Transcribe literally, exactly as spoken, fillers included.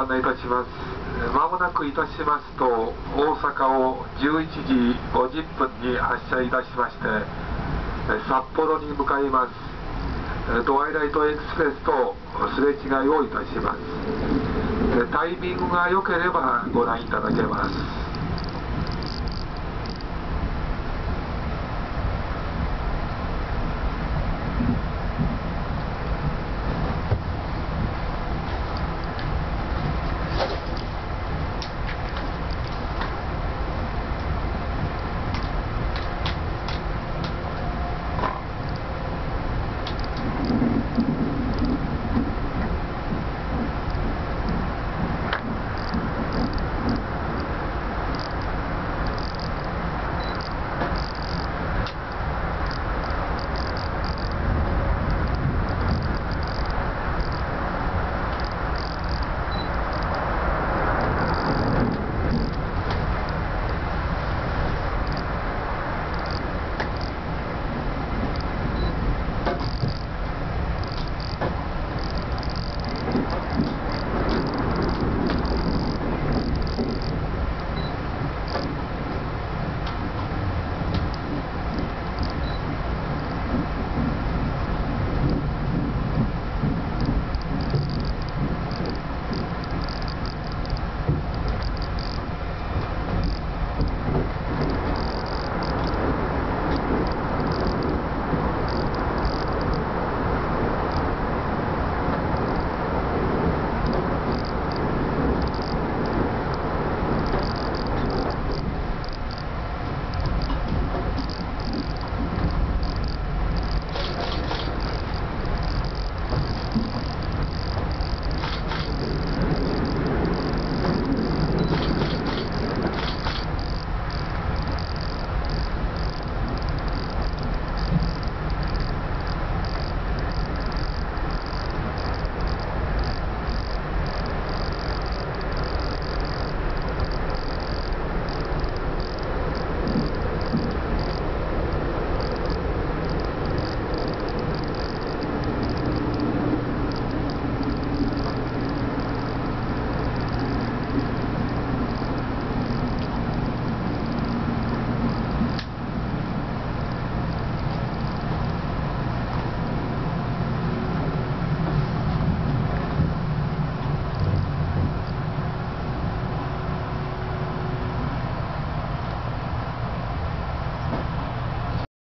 案内いたします。まもなくいたしますと、大阪をじゅういちじごじゅっぷんに発車いたしまして、札幌に向かいます。トワイライトエクスプレスとすれ違いをいたします。タイミングが良ければご覧いただけます。